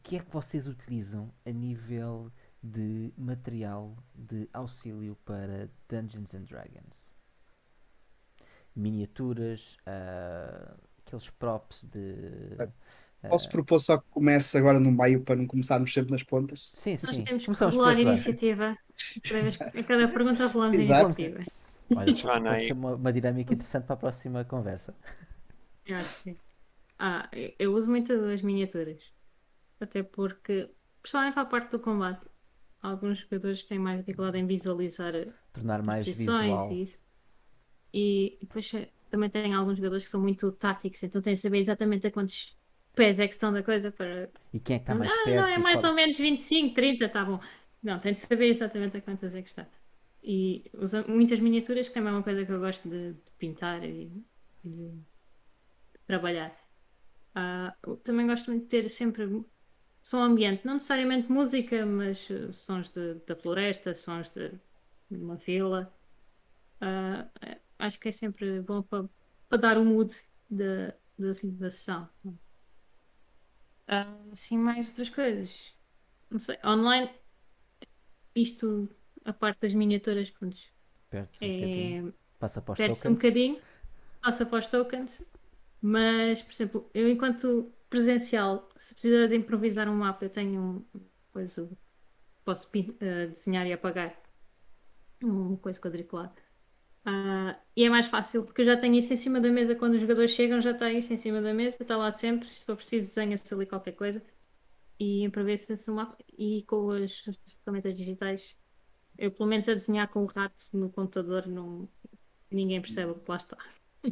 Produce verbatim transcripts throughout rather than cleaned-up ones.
que é que vocês utilizam a nível de material de auxílio para Dungeons and Dragons? Miniaturas, ah, aqueles props de. Posso ah, propor só que comece agora no meio para não começarmos sempre nas pontas? sim, Nós sim. temos que Começamos pela regular a Joana. iniciativa. Cada vez, a cada pergunta falamos em Exato. Vamos. iniciativa. Olha, Joana, pode aí, ser uma, uma dinâmica interessante para a próxima conversa. Eu acho que sim. Ah, eu eu uso muito as miniaturas. Até porque, principalmente para a parte do combate, há alguns jogadores que têm mais dificuldade em visualizar Tornar as mais posições visual. e isso. E depois eh, também tem alguns jogadores que são muito táticos, então têm de saber exatamente a quantos pés é que estão da coisa para. E quem é que está Não, mais ah, não, é perto e mais qual. ou menos vinte e cinco, trinta, tá bom. Não, tem de saber exatamente a quantas é que está. E usa muitas miniaturas, que também é uma coisa que eu gosto de, de pintar e, e de trabalhar. Ah, eu também gosto muito de ter sempre som ambiente, não necessariamente música, mas eh, sons de- da floresta, sons de, de uma vila. Ah, eh, acho que é sempre bom para para dar o mood da, da, da sessão. Ah, assim, mais outras coisas. Não sei, online, isto, a parte das miniaturas, pronto, Perto um bocadinho. é, Passa para os perde-se um tokens. bocadinho, passa para os tokens, mas, por exemplo, eu enquanto presencial, se precisar de improvisar um mapa, eu tenho um, pois, o- posso pin- eh, desenhar e apagar uma coisa quadriculada. Ah, e é mais fácil porque eu já tenho isso em cima da mesa quando os jogadores chegam, já está isso em cima da mesa, está lá sempre. Se for preciso, desenha-se ali qualquer coisa e improvisa-se um mapa. E com as ferramentas digitais, eu pelo menos a desenhar com o rato no computador, não, ninguém percebe o que lá está.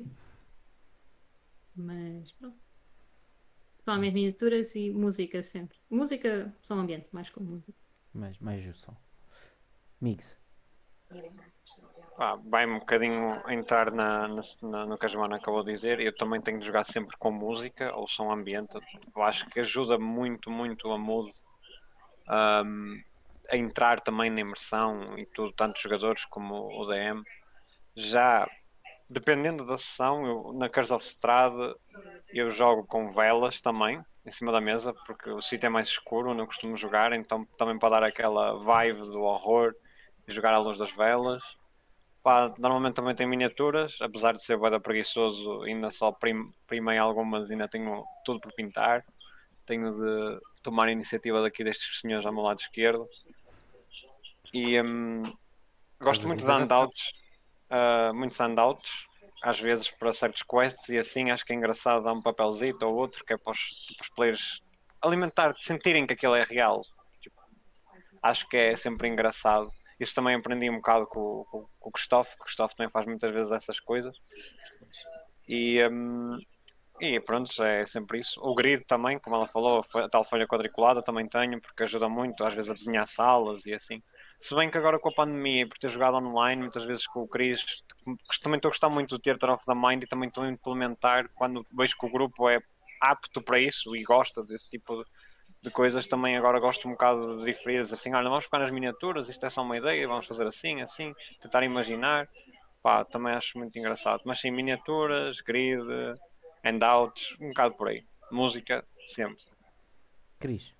Mas pronto. Principalmente miniaturas e música sempre. Música, som ambiente, mais com música. Mais, mais o som. Mix. pá, vai um bocadinho entrar na, na- na- no que a Joana acabou de dizer. Eu também tenho de jogar sempre com música ou som ambiente. Eu acho que ajuda muito, muito a mood, ahm, a entrar também na imersão e tudo, tanto os jogadores como o D M. Já dependendo da sessão, eu, na Curse of Strahd eu jogo com velas também em cima da mesa, porque o sítio é mais escuro onde eu costumo jogar, então também para dar aquela vibe do horror e jogar à luz das velas. Pá, normalmente também tem miniaturas, apesar de ser bué da preguiçoso, ainda só prim, primei algumas, ainda tenho tudo por pintar. Tenho de tomar a iniciativa daqui destes senhores ao meu lado esquerdo. E hum, gosto muito de handouts, uh, muitos handouts, às vezes para certos quests e assim, acho que é engraçado dar um papelzito ou outro, que é para os, para os players alimentar, sentirem que aquilo é real. Tipo, acho que é sempre engraçado. Isso também aprendi um bocado com, com, com o Christophe, que o Christophe também faz muitas vezes essas coisas. E, hum, e pronto, é sempre isso. O grid também, como ela falou, a tal folha quadriculada também tenho, porque ajuda muito às vezes a desenhar salas e assim. Se bem que agora com a pandemia, por ter jogado online, muitas vezes com o Chris, também estou a gostar muito de ter Theater of the Mind e também estou a implementar, quando vejo que o grupo é apto para isso e gosta desse tipo de, de coisas, também agora gosto um bocado de diferir, assim, olha, vamos ficar nas miniaturas, isto é só uma ideia, vamos fazer assim, assim, tentar imaginar. Pá, também acho muito engraçado. Mas sim, miniaturas, grid, handouts, um bocado por aí. Música, sempre. Cris.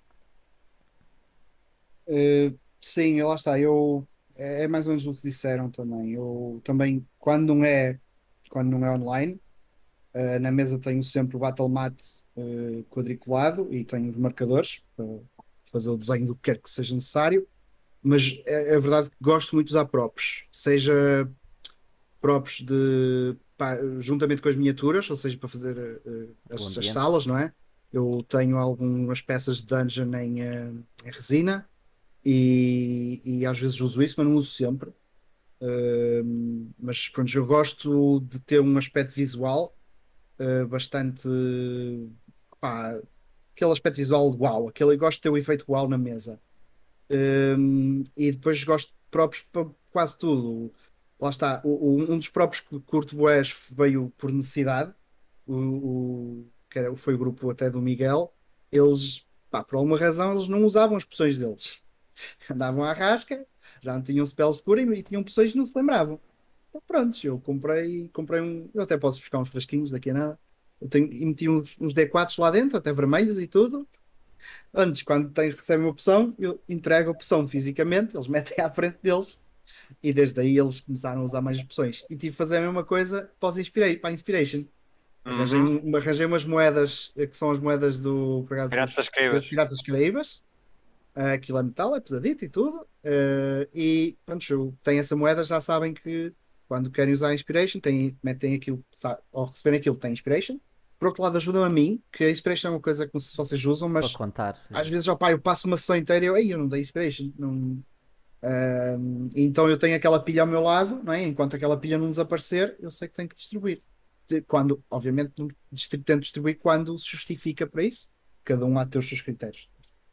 Uh, sim, lá está. Eu, é é mais ou menos o que disseram também. Eu também, quando não é, quando não é online, uh, na mesa tenho sempre o Battle Mat uh, quadriculado e tenho os marcadores para fazer o desenho do que quer que seja necessário. Mas é, é verdade que gosto muito de usar props, seja props de pá, juntamente com as miniaturas, ou seja, para fazer uh, O as, as ambiente. salas, não é? Eu tenho algumas peças de dungeon em, uh, em resina e, e às vezes uso isso, mas não uso sempre. Uh, mas pronto, eu gosto de ter um aspecto visual uh, bastante pá, aquele aspecto visual de uau, aquele, eu gosto de ter o efeito uau na mesa. Um, e depois gosto de próprios para quase tudo. Lá está, o, o- um dos próprios que curto bués veio por necessidade, o, o- que era, foi o grupo até do Miguel. Eles, pá, por alguma razão, eles não usavam as poções deles. Andavam à rasca, já não tinham spell seguro e, e tinham poções que não se lembravam. Então pronto, eu comprei, comprei um. Eu até posso buscar uns frasquinhos daqui a nada. Eu tenho, e meti uns, uns D quatro lá dentro, até vermelhos e tudo. Antes, quando tem, recebem uma poção, eu entrego a poção fisicamente, eles metem à frente deles e desde aí eles começaram a usar mais as poções. E tive de fazer a mesma coisa para, os inspira para a Inspiration. Arranjei, Uhum. um- arranjei umas moedas, eh, que são as moedas do por acaso, Piratas dos, Caraíbas. dos Piratas Caraíbas. Ah, aquilo é metal, é pesadito e tudo. Ah, e pronto, eu tenho essa moeda, já sabem que quando querem usar a Inspiration, têm, metem aquilo, sa- ao receberem aquilo, tem Inspiration. Por outro lado, ajudam a mim, que a Inspiration é uma coisa que não sei se vocês usam, Para mas contar. às vezes, ó, pá, eu passo uma sessão inteira e eu, ei, eu não dei Inspiration. Não... Ah, então eu tenho aquela pilha ao meu lado, não é? Enquanto aquela pilha não desaparecer, eu sei que tenho que distribuir. De- Quando, obviamente, não distri- tento distribuir quando se justifica para isso. Cada um há de ter os seus critérios.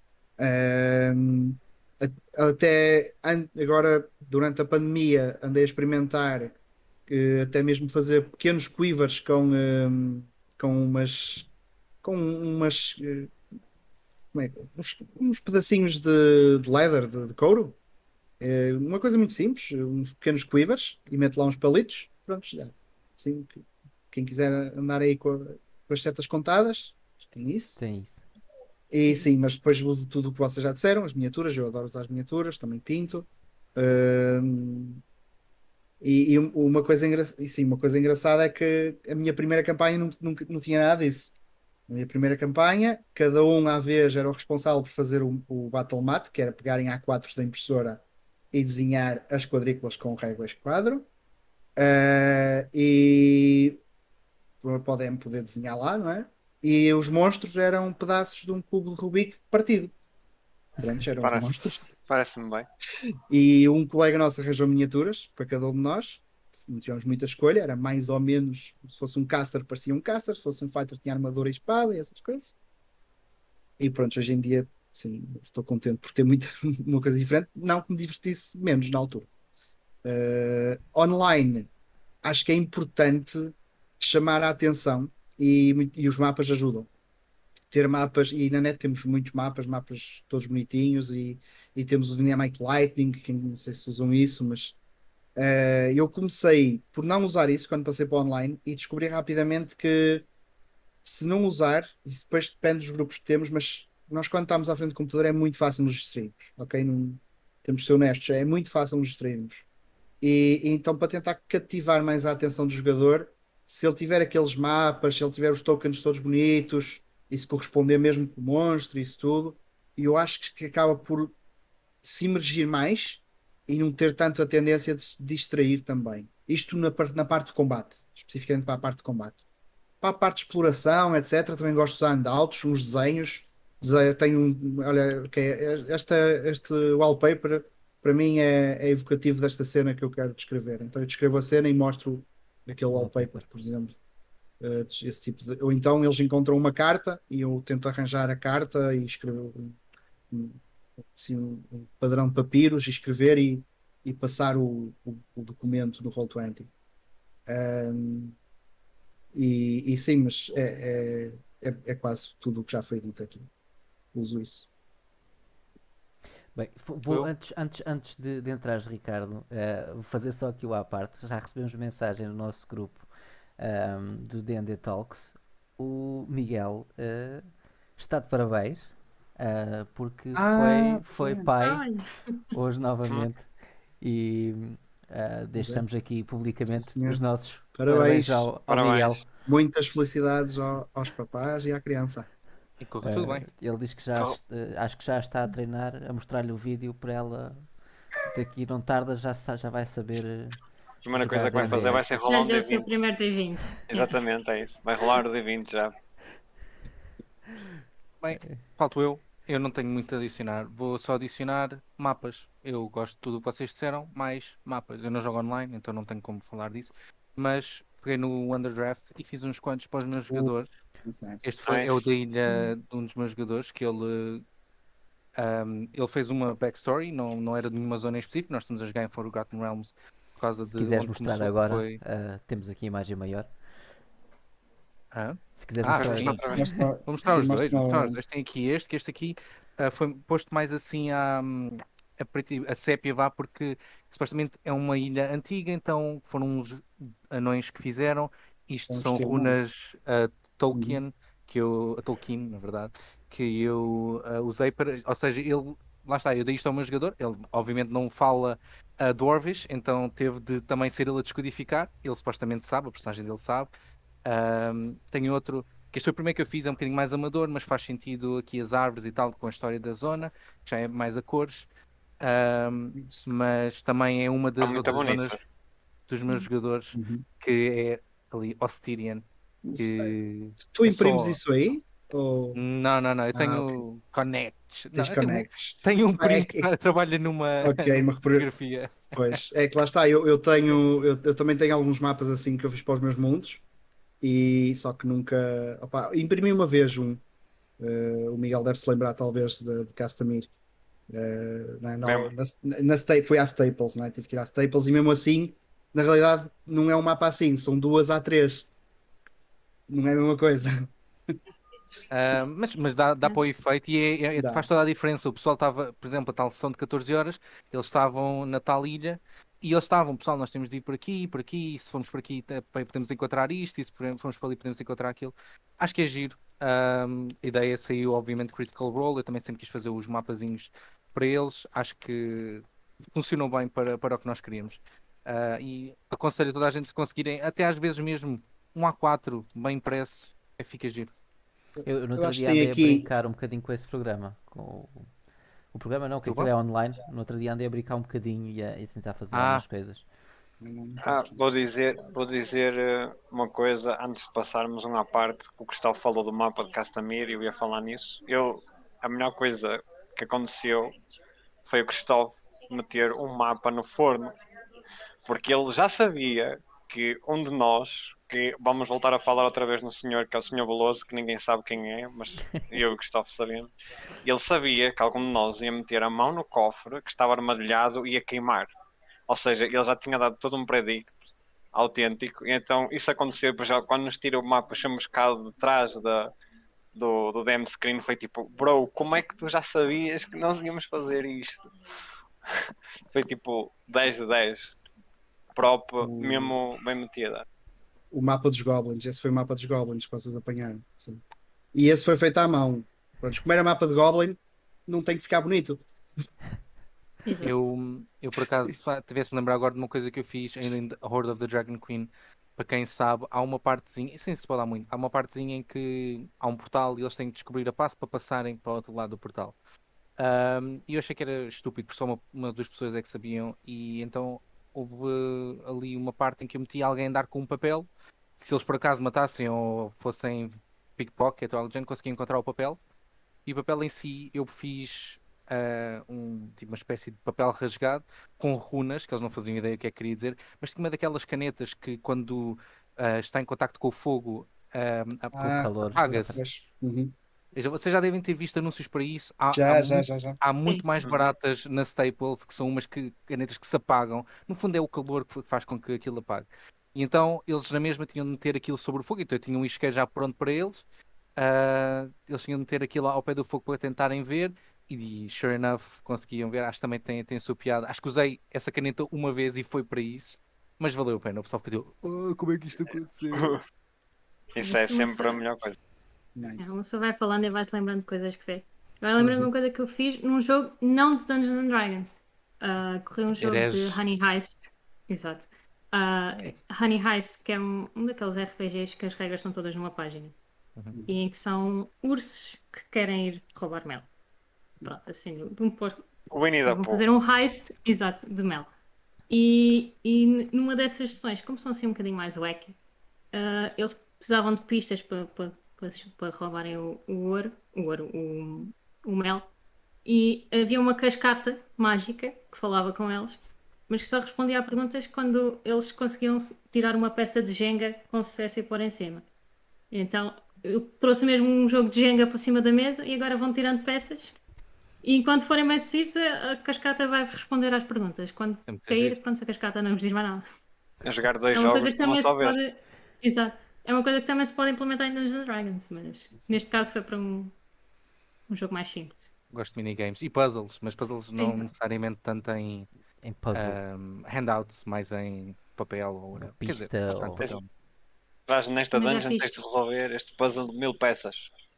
Um, a- até an- agora, durante a pandemia, andei a experimentar que até mesmo fazer pequenos quivers com, um, com umas com umas eh, como é que- uns, uns pedacinhos de, de leather, de, de couro. Eh, uma coisa muito simples, uns pequenos quivers e meto lá uns palitos. Pronto, já. Assim, que- quem quiser andar aí com, a- com as setas contadas, tem isso. Tem isso. E sim, mas depois uso tudo o que vocês já disseram, as miniaturas, eu adoro usar as miniaturas, também pinto. Ahm, e, e uma coisa engra... e sim, uma coisa engraçada é que a minha primeira campanha não, nunca, não tinha nada disso. Na minha primeira campanha, cada um à vez era o responsável por fazer o, o Battle Mat, que era pegarem A quatro da impressora e desenhar as quadrículas com réguas quadro. Ah, e podem poder desenhar lá, não é? E os monstros eram pedaços de um cubo de Rubik partido. Pronto, eram os Parece, monstros. parece-me bem. E um colega nosso arranjou miniaturas para cada um de nós. Não tivemos muita escolha, era mais ou menos. Se fosse um caster, parecia um caster. Se fosse um fighter, tinha armadura e espada e essas coisas. E pronto, hoje em dia, sim, estou contente por ter muita, uma coisa diferente. Não que me divertisse menos na altura. Uh, online, acho que é importante chamar a atenção e, e os mapas ajudam. Ter mapas, e na net temos muitos mapas, mapas todos bonitinhos, e, e temos o Dynamic Lightning, que não sei se usam isso, mas uh, eu comecei por não usar isso quando passei para o online e descobri rapidamente que se não usar, isso depois depende dos grupos que temos, mas nós quando estamos à frente do computador é muito fácil nos distrairmos, ok? Não, temos de ser honestos, é muito fácil nos distrairmos. E, e então, para tentar cativar mais a atenção do jogador, se ele tiver aqueles mapas, se ele tiver os tokens todos bonitos, e se corresponder mesmo com o monstro, isso tudo, eu acho que acaba por se imergir mais e não ter tanto a tendência de se distrair também. Isto na, par- na parte de combate, especificamente para a parte de combate. Para a parte de exploração, etcétera, também gosto de usar handouts, uns desenhos. Dese- Tenho um, olha, que é, esta, este wallpaper para mim é, é evocativo desta cena que eu quero descrever. Então eu descrevo a cena e mostro aquele wallpaper, por exemplo. Uh, esse tipo de... Ou então eles encontram uma carta e eu tento arranjar a carta e escrever um, um, assim, um, um padrão de papiros e escrever e, e passar o, o, o documento no roll vinte. Um, e, e sim, mas é, é, é, é quase tudo o que já foi dito aqui. Uso isso. Bem, fo- vou, antes, antes, antes de, de entrar, Ricardo, eh, vou fazer só aqui o à parte. Já recebemos mensagem no nosso grupo ahm, do D and D Talks. O Miguel eh, está de parabéns ah, porque Ah, foi, foi sim. pai Olha, hoje novamente e ah, deixamos aqui publicamente Sim, senhor. os nossos Parabéns. parabéns ao, ao Parabéns. Miguel. Muitas felicidades ao- aos papás e à criança. E correu tudo Ah, bem. ele diz que já Corre- est- eh, acho que já está a treinar, a mostrar-lhe o vídeo para ela daqui não tarda já, sa- já vai saber. eh, A primeira jogar coisa que vai D and D, fazer né? vai ser já rolar lhe um deu o seu D vinte. primeiro D vinte. Exatamente, é isso. Vai rolar o D vinte já. Bem, falto eu. Eu não tenho muito a adicionar. Vou só adicionar mapas. Eu gosto de tudo o que vocês disseram, mais mapas. Eu não jogo online, então não tenho como falar disso. Mas peguei no Underdraft e fiz uns quantos para os meus jogadores. Este foi, é o Nice. da ilha de um dos meus jogadores, que ele, ahm, ele fez uma backstory, não, não era de nenhuma zona em específico. Nós estamos a jogar em Forgotten Realms por causa Se de quiseres onde mostrar começou, que agora, foi... ah, temos aqui a imagem maior. Hã? Se quiseres Ah, mostrar sim. agora. outra vez. Mostra- Vou mostrar os sim, dois, mostra vou mostrar os novamente. dois. Tem aqui este, que este aqui ah, foi posto mais assim a, a, preto e- a sépia, vá, porque supostamente é uma ilha antiga, então foram uns anões que fizeram. Isto É um são estilo runas ah, Uhum. Tolkien, que eu, a Tolkien, na verdade, que eu uh, usei para. Ou seja, ele. Lá está, eu dei isto ao meu jogador. Ele, obviamente, não fala uh, Dwarvish, então teve de também ser ele a descodificar. Ele supostamente sabe, a personagem dele sabe. Um, tenho outro. Que este foi o primeiro que eu fiz, é um bocadinho mais amador, mas faz sentido aqui as árvores e tal, com a história da zona, que já é mais a cores. Um, mas também é uma Está das muito outras bonito. zonas dos meus jogadores, Uhum. que é ali Ostirian. Isso, é. Que Tu é imprimes só- isso aí? Ou Não, não, não, eu Ah, tenho connects. Não, tens eu tenho, connects? tenho um Ah, é primo que- que trabalha numa, Ok, numa uma reprogra- fotografia. Pois, é que lá está, eu, eu tenho, eu, eu também tenho alguns mapas assim que eu fiz para os meus mundos, e só que nunca, opá, imprimi uma vez um, eh, o Miguel deve se lembrar talvez de, de Castamir, Eh, na, na, Lembro. na, na Sta- fui à Staples, não é? Tive que ir à Staples e mesmo assim, na realidade, não é um mapa assim, são duas a três, não é a mesma coisa. Ah, mas mas dá, dá para o efeito e é- é- Dá. faz toda a diferença. O pessoal estava, por exemplo, a tal sessão de catorze horas, eles estavam na tal ilha e eles estavam, pessoal, nós temos de ir por aqui, por aqui, e se formos por aqui te- pe- podemos encontrar isto, e se por- formos por ali podemos encontrar aquilo. Acho que é giro. Ahm, a ideia saiu, obviamente, Critical Role. Eu também sempre quis fazer os mapazinhos para eles. Acho que funcionou bem para, para o que nós queríamos. Ah, e aconselho a toda a gente, se conseguirem, até às vezes mesmo um A quatro bem impresso, é, fica giro. Eu, no Eu outro acho que dia tem andei aqui- a brincar um bocadinho com esse programa. Com o... o programa não, que Desculpa? aquilo é online. No outro dia andei a brincar um bocadinho e a, e a tentar fazer Ah. algumas coisas. Ah, vou dizer, vou dizer eh, uma coisa antes de passarmos um à parte. O Gustavo falou do mapa de Castamir e eu ia falar nisso. Eu, a melhor coisa que aconteceu foi o Gustavo meter um mapa no forno, porque ele já sabia que um de nós, que vamos voltar a falar outra vez no senhor, que é o senhor Veloso, que ninguém sabe quem é, mas eu e o Gustavo sabemos, ele sabia que algum de nós ia meter a mão no cofre que estava armadilhado e ia queimar. Ou seja, ele já tinha dado todo um predict autêntico, e então isso aconteceu, pois já quando nos tira o mapa chamuscado de trás da, do, do D M screen, foi tipo, bro, como é que tu já sabias que nós íamos fazer isto? Foi tipo dez de dez, prop mesmo bem metida. O mapa dos Goblins, esse foi o mapa dos Goblins que vocês apanharam. Sim. E esse foi feito à mão. Pronto, como era mapa de Goblin, não tem que ficar bonito. Exato. Eu, eu por acaso, tivesse-me lembrar agora de uma coisa que eu fiz ainda em Horde of the Dragon Queen. Para quem sabe, há uma partezinha, sem se pode dar muito, há uma partezinha em que há um portal e eles têm que descobrir a passo para passarem para o outro lado do portal. Um, e eu achei que era estúpido, porque só uma, uma das pessoas é que sabiam. E então houve ali uma parte em que eu meti alguém a andar com um papel, que se eles por acaso matassem ou fossem pickpocket ou algo do género, conseguiam encontrar o papel. E o papel em si eu fiz uh, um, tipo uma espécie de papel rasgado com runas, que eles não faziam ideia o que é que queria dizer, mas tinha uma daquelas canetas que quando uh, está em contacto com o fogo uh, Com o calor. apaga-se. Pois. Uhum. Veja, vocês já devem ter visto anúncios para isso. Há, Já, há já, muito, já, já. há muito Sim. mais baratas na Staples, que são umas que, canetas que se apagam. No fundo é o calor que faz com que aquilo apague. E então eles na mesma tinham de meter aquilo sobre o fogo, então eu tinha um isqueiro já pronto para eles. Uh, eles tinham de meter aquilo ao pé do fogo para tentarem ver. E sure enough conseguiam ver. Acho que também tem, tem a sua piada. Acho que usei essa caneta uma vez e foi para isso. Mas valeu a pena. O pessoal ficou oh, como é que isto aconteceu? Isso é sempre a melhor coisa. Nice. Uma pessoa vai falando e vai se lembrando de coisas que fez. Agora lembrando de uma coisa que eu fiz num jogo não de Dungeons and Dragons. Uh, corri um jogo Herege. de Honey Heist. Exato. Uh, Nice. Honey Heist, que é um, um daqueles R P Gs que as regras estão todas numa página. Uhum. E em que são ursos que querem ir roubar mel. Pronto, assim, de um posto. O Winnie da Vão Pooh. fazer um heist, exato, de mel. E, e numa dessas sessões, como são assim um bocadinho mais wacky, uh, eles precisavam de pistas para, para, para, para roubarem o, o ouro, o ouro, o, o mel. E havia uma cascata mágica que falava com eles, mas que só respondia a perguntas quando eles conseguiam tirar uma peça de Jenga com sucesso e pôr em cima. Então eu trouxe mesmo um jogo de Jenga para cima da mesa e agora vão tirando peças. E enquanto forem mais sucedidos, a cascata vai responder às perguntas. Quando Sempre cair, giro. pronto, a cascata não nos diz mais nada. A jogar dois É uma jogos coisa que de uma também só se vez. pode. Exato. É uma coisa que também se pode implementar em Dungeons and Dragons, mas neste caso foi para um, um jogo mais simples. Gosto de minigames e puzzles, mas puzzles Sim. não necessariamente tanto em Em puzzle. um, handouts, mais em papel ou Uma quer dizer, pista bastante ou- papel. Estás nesta Mas já dungeon, fiz. tens de resolver este puzzle de mil peças.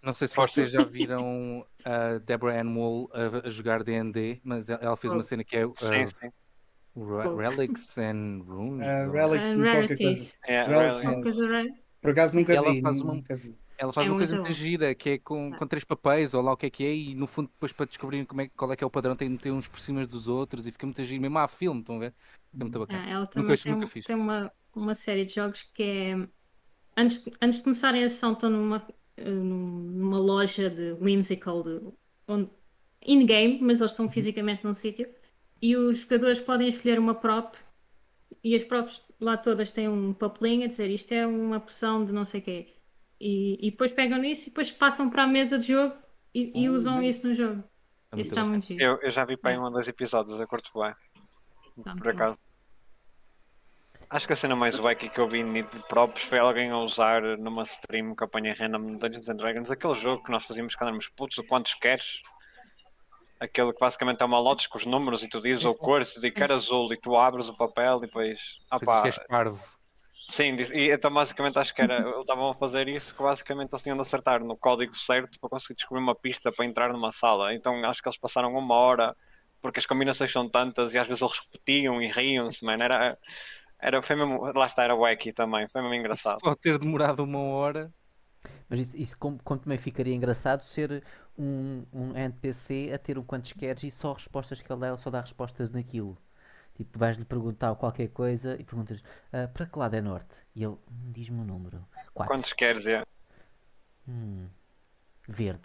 Não sei se Força. vocês já viram a Deborah Ann Woll a, a jogar D and D, mas ela ela fez uma Oh. cena que é uh, Sim, sim. Re- Oh. Relics and Runes. Ah, ou- Relics Ah, e qualquer coisa. Rarities. É, Relics, really. Uma coisa rara. Por acaso nunca Ela vi, faz nu- uma- nunca vi. Ela faz É uma coisa muito muito bom. gira, que é com, com três papéis, ou lá o que é que é, e no fundo depois para descobrir como é, qual é que é o padrão tem de meter uns por cima dos outros e fica muito giro, mesmo há filme, estão a ver? Fica muito bacana. Ah, ela Nunca, também acho tem, nunca um- fiz. tem uma, uma série de jogos que é. Antes, de- antes de começarem a sessão, estão numa, eh, num- numa loja de whimsical, de, onde, in-game, mas eles estão fisicamente num sítio. E os jogadores podem escolher uma prop. E as props lá todas têm um papelinho a dizer isto é uma poção de não sei o quê. E, e depois pegam nisso e depois passam para a mesa de jogo e, e Ah, usam nice. isso no jogo. É muito Isso está bacana. muito giro. Eu, eu já vi para aí É. um dos episódios, eu curto bem. Tá Por muito bom. acaso. Acho que a cena mais wacky que eu vi de próprios foi alguém a usar numa stream que apanha random no Dungeons and Dragons, aquele jogo que nós fazíamos quando éramos putos, o quantos queres. Aquele que basicamente é uma lotes com os números e tu dizes ou cores e quer azul e tu abres o papel e depois. Ah, Depois pá, diz que és parvo. sim, diz- e então basicamente acho que era. Eles estavam a fazer isso que basicamente eles tinham de acertar no código certo para conseguir descobrir uma pista para entrar numa sala. Então acho que eles passaram uma hora porque as combinações são tantas e às vezes eles repetiam e riam-se, mano. Era, era, foi mesmo, lá está, era wacky também, foi mesmo engraçado. Só ter demorado uma hora. Mas isso, isso como, como também ficaria engraçado ser um, um N P C a ter um quantos queres e só respostas que ele dá, ele só dá respostas naquilo. Tipo, vais-lhe perguntar qualquer coisa e perguntas "Ah, para que lado é norte?" E ele "Hum, diz-me um número. quatro. Quantos queres é? Hum, verde.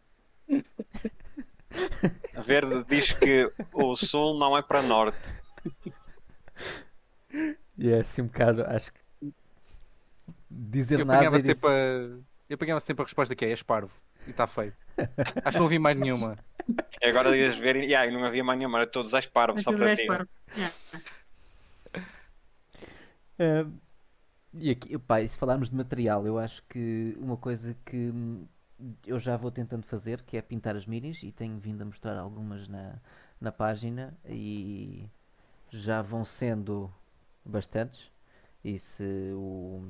A Verde diz que o sul não é para norte. E é assim um bocado, acho que dizer Eu nada apanhava, e dizer... sempre a... eu apanhava sempre a resposta que é és parvo. E está feio. Acho que não ouvi mais nenhuma. E agora ias ver e ah, não havia mais nenhuma, era todos és parvo só Aquilo para é ti. parvo. Yeah. Ah, e aqui, pá, e se falarmos de material, eu acho que uma coisa que hum, eu já vou tentando fazer, que é pintar as minis, e tenho vindo a mostrar algumas na, na página, e já vão sendo bastantes. E se o,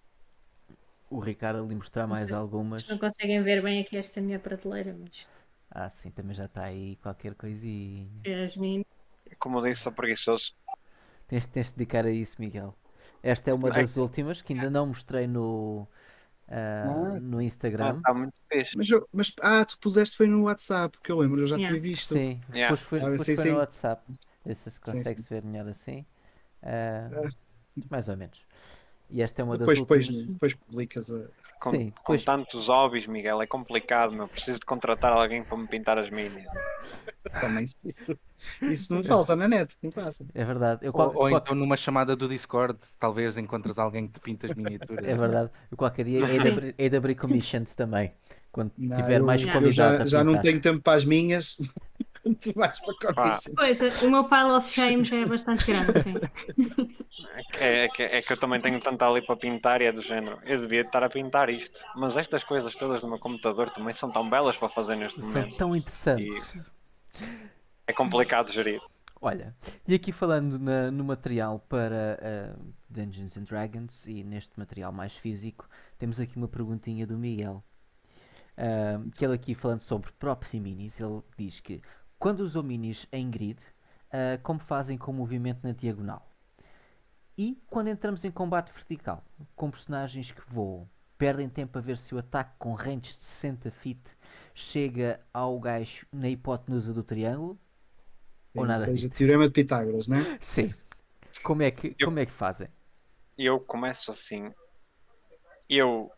o Ricardo lhe mostrar Não mais sei se algumas, Vocês não conseguem ver bem aqui esta minha prateleira, mas ah, sim, também já está aí qualquer coisinha. as minhas. Como eu disse, sou preguiçoso. Tens, tens de dedicar a isso, Miguel. Esta é uma Ai. das últimas que ainda não mostrei no, ah, Ah. no Ah, Instagram. está muito fixe. Mas, eu- mas ah, tu puseste foi no WhatsApp, que eu lembro, eu já Yeah. tinha visto. Sim, Yeah. depois foi, Ah, depois sim, foi sim. no WhatsApp. Vê se se Sim, consegue sim. se ver melhor assim. Ah, mais ou menos. E esta é uma das Depois, depois, últimas. depois publicas a. Com, Sim, com depois- tantos hobbies, Miguel, é complicado, meu. Preciso de contratar alguém para me pintar as minis. Também isso, isso não falta na net, não passa. É verdade. Eu Ou, qual- ou qual- então numa chamada do Discord, talvez encontres alguém que te pinta as miniaturas. É verdade. Eu qualquer dia hei de Sim. abrir, hei de abrir commissions também. Quando Não, tiver eu, mais eu eu convidados já, a já não pintar. tenho tempo para as minhas, quanto mais para commission. Pois, o meu pile of shame já é bastante grande, sim. É que, é, que, é que eu também tenho tanto ali para pintar e é do género. Eu devia estar a pintar isto. Mas estas coisas todas no meu computador também são tão belas para fazer neste São momento. tão interessantes. É complicado de gerir. Olha, e aqui falando na- no material para ah, Dungeons and Dragons e neste material mais físico, temos aqui uma perguntinha do Miguel. Ah, que ele aqui falando sobre props e minis, ele diz que quando usam minis em grid, ah, como fazem com o movimento na diagonal? E quando entramos em combate vertical, com personagens que voam, perdem tempo a ver se o ataque com range de sessenta feet chega ao gajo na hipotenusa do triângulo? Ou Ou nada seja, disso? teorema de Pitágoras, não é? Sim. Como é que, Eu- como é que fazem? Eu começo assim. Eu,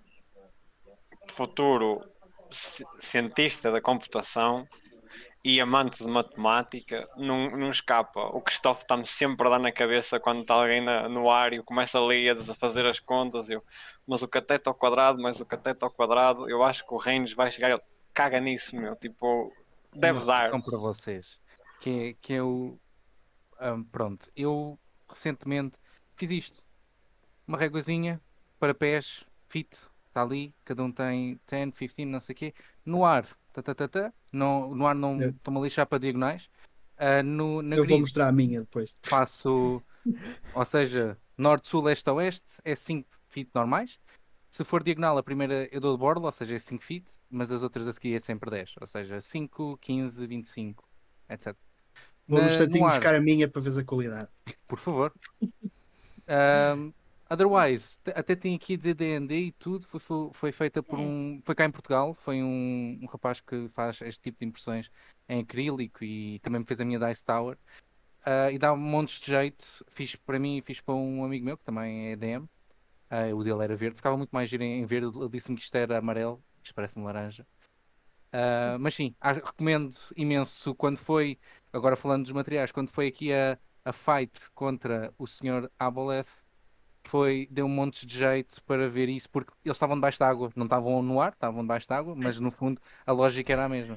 futuro ci- cientista da computação e amante de matemática, não, não escapa. O Christophe está-me sempre a dar na cabeça quando está alguém na- no ar e eu começo ali a a fazer as contas. Eu, mas o cateto ao quadrado, mas o cateto ao quadrado, eu acho que o range vai chegar. Ele caga nisso, meu. Tipo, deve Uma dar. solução para vocês. Que é, que é o. ahm, pronto, eu recentemente fiz isto. Uma réguazinha para pés, fit, está ali, cada um tem dez, quinze, não sei o quê. No ar, tá, tá, tá, tá, não, no ar não Eu- estou-me a lixar para diagonais. Ah, no, na Eu vou grid mostrar a minha depois. faço, ou seja, norte, sul, este, oeste, é cinco feet normais. Se for diagonal, a primeira eu dou de borla, ou seja, é cinco feet, mas as outras a seguir é sempre dez, ou seja, cinco, quinze, vinte e cinco, etcétera. Vou um Na, no instantinho ar, buscar a minha para ver a qualidade. por favor. Um, otherwise, t- até tem aqui a dizer D and D e tudo, foi, foi, foi feita por É. um. Foi cá em Portugal, foi um, um rapaz que faz este tipo de impressões em acrílico e também me fez a minha Dice Tower. Uh, e dá um monte de jeito. Fiz para mim e fiz para um amigo meu que também é D M. Uh, o dele era verde, ficava muito mais giro em em verde. Ele disse-me que isto era amarelo, isto parece-me laranja. Uh, mas sim, a- recomendo imenso quando foi, agora falando dos materiais, quando foi aqui a, a fight contra o senhor Aboleth, foi, deu um monte de jeito para ver isso, porque eles estavam debaixo de água, não estavam no ar, estavam debaixo de água, mas no fundo a lógica era a mesma.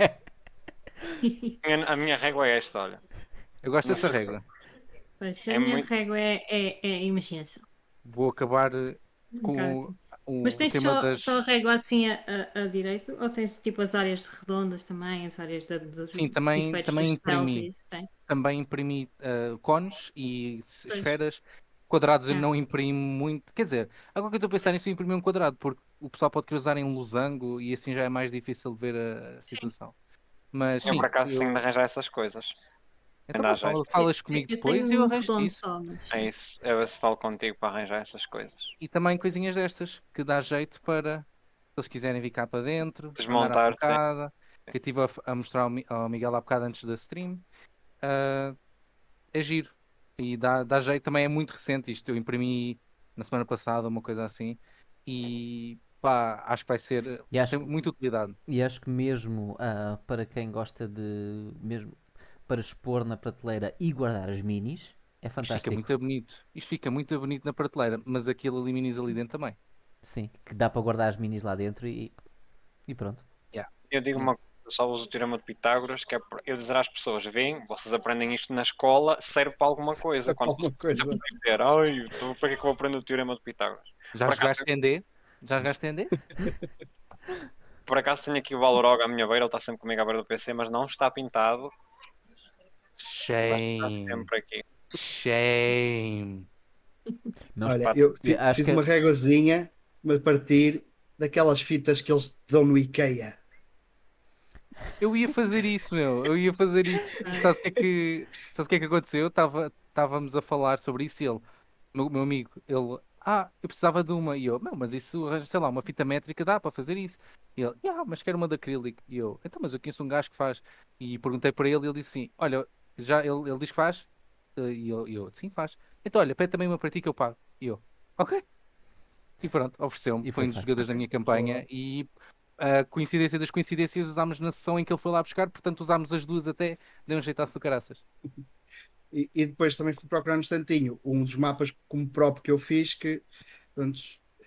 A minha- A minha régua é esta, olha. Eu gosto Não dessa sei. regra. Pois, É a minha muito- régua é, é, é a imaginação. Vou acabar eh, Um com bocado o, assim. o- Mas o tens tema só, das. só a régua assim a, a, a direito? Ou tens tipo as áreas redondas também, as áreas da- dos Sim, também, efeitos também dos spells imprimi. e isso? Tem? Também imprimi eh, cones e s- Pois. esferas. Quadrados eu Ah. não imprimo muito. Quer dizer, agora que eu estou a pensar nisso, eu imprimi um quadrado, porque o pessoal pode querer usar em losango e assim já é mais difícil de ver a, a situação. Mas Eu sim, por acaso eu- tenho de arranjar essas coisas. então Ainda pá, há jeito. fala- falas Eu- comigo eu depois e tenho eu um arranjo redondo isso. só, mas É isso. Eu ver se falo contigo para arranjar essas coisas. E também coisinhas destas, que dá jeito para, se eles quiserem vir cá para dentro, andar à Desmontar, sim. pancada, que eu estive a, f- a mostrar ao, Mi- ao Miguel há bocado antes da stream. Ah, é giro. E dá, dá jeito, também é muito recente isto. Eu imprimi na semana passada, uma coisa assim. E pá, acho que vai ser. E acho, Tem muita utilidade. e acho que mesmo ah, para quem gosta de. Mesmo para expor na prateleira e guardar as minis, é Isto fica fantástico. muito bonito. Isto fica muito bonito na prateleira, mas aquilo ali minis ali dentro também. Sim, que dá para guardar as minis lá dentro e, e pronto. Eu digo uma coisa, eu só uso o teorema de Pitágoras, que é para eu dizer às pessoas, veem, vocês aprendem isto na escola, serve para alguma coisa. Para Quando alguma vocês coisa. podem dizer, ai, então para que é que eu vou aprender o teorema de Pitágoras? Já Por acaso- jogaste N D? Já jogaste N D? Por acaso tenho aqui o Valorog à minha beira, ele está sempre comigo à beira do P C, mas não está pintado, mas está Shame. sempre aqui. Shame. Não Olha, está- eu fi- acho fiz que- uma réguazinha a partir daquelas fitas que eles te dão no IKEA. Eu ia fazer isso, meu. Eu ia fazer isso. E sabes o que é que, sabes o que, é que aconteceu? Tava, estávamos a falar sobre isso e ele, meu, meu amigo, ele, ah, eu precisava de uma. E eu, meu, mas isso, sei lá, uma fita métrica dá para fazer isso. E ele, ah, mas quero uma de acrílico. E eu, então, mas eu conheço um gajo que faz. E perguntei para ele e ele disse assim: olha, já ele, ele diz que faz? Eh, E eu, e eu, sim, faz. Então, olha, pede também uma para ti que eu pago. E eu, ok. E pronto, ofereceu-me. E Foi foi um dos fácil. jogadores da minha campanha e a coincidência das coincidências usámos na sessão em que ele foi lá buscar, portanto usámos as duas até, deu um jeitaço do caraças. E, e depois também fui procurar no instantinho um dos mapas como próprio que eu fiz, que portanto,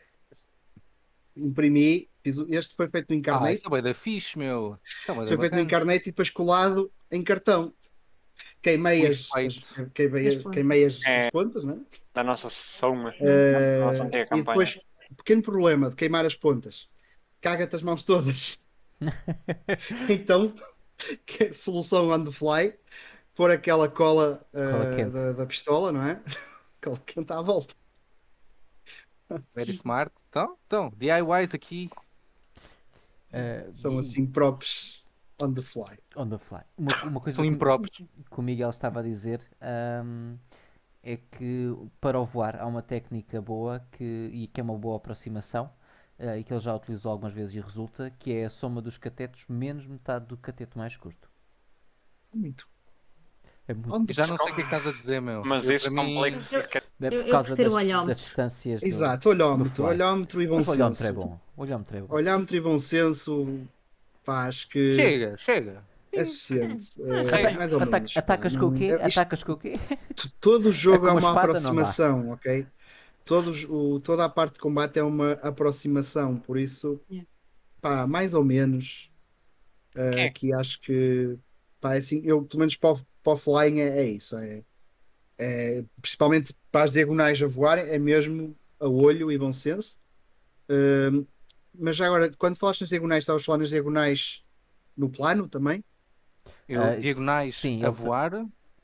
imprimi, fiz, o- este foi feito no Ah, Incarnate, isso é bué da fixe, meu. Isso é bué da foi feito no bacana. Incarnate e depois colado em cartão. Queimei O as, efeito. as- queimei, As as- pontas. queimei as, É. as pontas, não é? Da nossa sessão, mas Eh, nossa antiga e campanha. depois, pequeno problema de queimar as pontas, caga-te as mãos todas. Então, que solução on the fly, pôr aquela cola, eh, Cola quente. da, da pistola, não é? Cola quente à volta. Very smart. Então, então, D I Ys aqui. Ah, São e- assim props on the fly. On the fly. Uma, uma coisa São que, impróprios. que o Miguel estava a dizer ahm, é que para o voar há uma técnica boa que, e que é uma boa aproximação ah, e que ele já utilizou algumas vezes e resulta, que é a soma dos catetos menos metade do cateto mais curto. Muito. É muito On the Já não sei o que é que estás a dizer, meu. Mas Eu, isso para mim, complica. é Eu- por eu causa prefiro das, o olhómetro. das distâncias do- Exato, olhómetro, fly. olhómetro e bom Mas o olhómetro senso. é bom. O olhómetro é bom. Olhómetro e bom senso, pá, acho que Chega, chega. é suficiente. Ah, Eh, sei. mais ou Ataca- menos. atacas com o quê? É, isto- Atacas com o quê? t- todo o jogo É é, com uma uma espada, não dá. aproximação, ok? Todos, o, toda a parte de combate é uma aproximação, por isso, Yeah. pá, mais ou menos. eh, Quem é? aqui acho que, pá, é assim, eu pelo menos para o, para o flying é, é isso. É, é, principalmente para as diagonais a voarem, é mesmo a olho e bom senso. Ehm, mas já agora, quando falaste nas diagonais, estavas a falar nas diagonais no plano também? Eu, Ah, diagonais sim, a ele ta- voar. Ele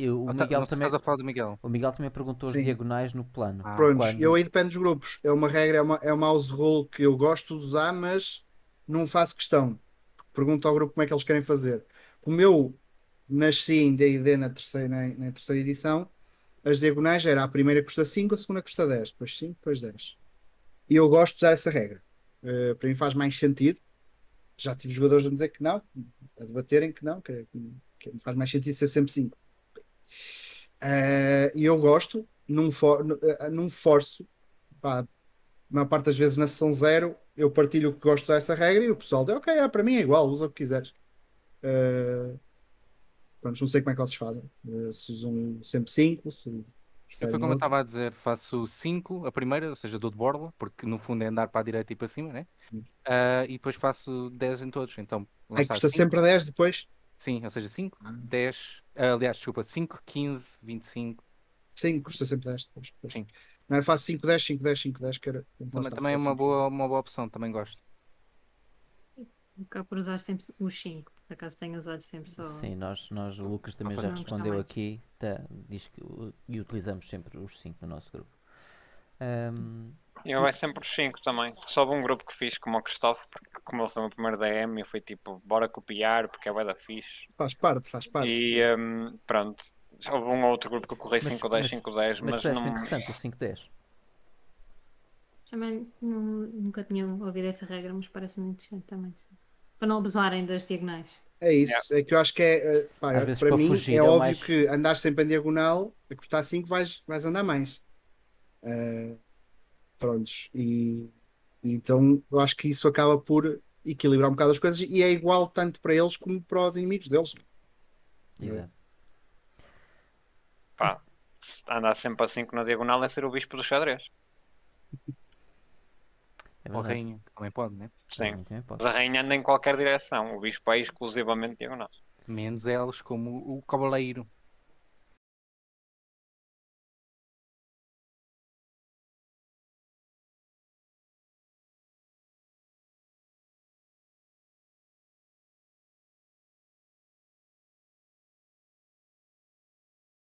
Eu, o, Ah, tá, Miguel não sei se também, estás a falar do Miguel. o Miguel também perguntou os Sim. diagonais no plano. Ah. Prontos, Quando- eu aí depende dos grupos. É uma regra, é uma, é uma house rule que eu gosto de usar, mas não faço questão. Pergunto ao grupo como é que eles querem fazer. Como eu nasci em D e D na terceira, na, na terceira edição, as diagonais era a primeira custa cinco, a segunda custa dez, depois cinco, depois dez. E eu gosto de usar essa regra. Uh, para mim faz mais sentido. Já tive jogadores a dizer que não, a debaterem que não, que, que faz mais sentido ser sempre cinco. Uh, e eu gosto, não, for, uh, não forço, pá, a maior parte das vezes na sessão zero eu partilho o que gosto dessa regra e o pessoal diz, ok, é, para mim é igual, usa o que quiseres. Uh, pronto, não sei como é que vocês fazem. Uh, se usam sempre cinco, se Eu preferem foi como eu outro. estava a dizer, faço cinco a primeira, ou seja, dou de borla, porque no fundo é andar para a direita e para cima, né? Hum. Ah, e depois faço dez em todos. Então, lá Aí está, custa cinco, sempre dez depois. sim, ou seja, cinco, dez, ah, aliás, desculpa, cinco, quinze, vinte e cinco, Sim, custa sempre dez depois. depois. sim. Não, eu faço cinco, dez, cinco, dez, cinco, dez, que era. Lá Também, está, também é faço uma cinco. boa, uma boa opção, também gosto. Acabo por usar sempre os cinco. Por acaso tenho usado sempre só. Sim, nós, nós, o Lucas também já fazemos respondeu também. aqui, tá, diz que u- e utilizamos sempre os cinco no nosso grupo. Ahm, Eu é sempre os cinco também. Só houve um grupo que fiz como o Christophe, porque como ele foi o meu primeiro D M, eu fui tipo, bora copiar, porque é bué da fixe. Faz parte, faz parte. E hum, pronto. Já houve um outro grupo que eu corri Mas- cinco dez, mas- cinco dez, mas mas, parece-me não. interessante o cinco dez. Também não- nunca tinha ouvido essa regra, mas parece-me interessante também. Sim. Para não abusarem das diagonais. É isso, é que eu acho que é, eh, pá, Às vezes para para mim fugir é é o óbvio mais- que andar sempre em diagonal, a custar cinco vais, vais andar mais. Eh, prontos, e, e então eu acho que isso acaba por equilibrar um bocado as coisas e é igual tanto para eles como para os inimigos deles. Exato. Pá, andar sempre a cinco na diagonal é ser o bispo do xadrez. É Ou verdade. rainha, também pode, né? Sim. Também, também pode. Mas a rainha anda em qualquer direção. O bispo é exclusivamente diagonal. Menos eles como o cavaleiro.